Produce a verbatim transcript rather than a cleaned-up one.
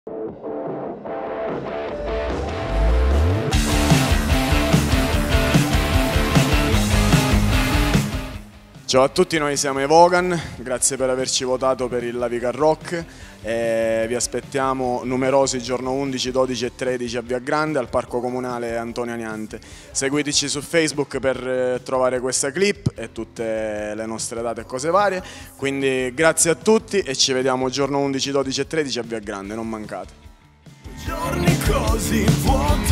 Ciao a tutti, noi siamo i Vogan, grazie per averci votato per il Lavicar Rock. E vi aspettiamo numerosi il giorno undici, dodici e tredici a Via Grande al Parco Comunale Antonio Aniante. Seguiteci su Facebook per trovare questa clip e tutte le nostre date e cose varie. Quindi grazie a tutti e ci vediamo il giorno undici, dodici e tredici a Via Grande, non mancate. Giorni così vuoti.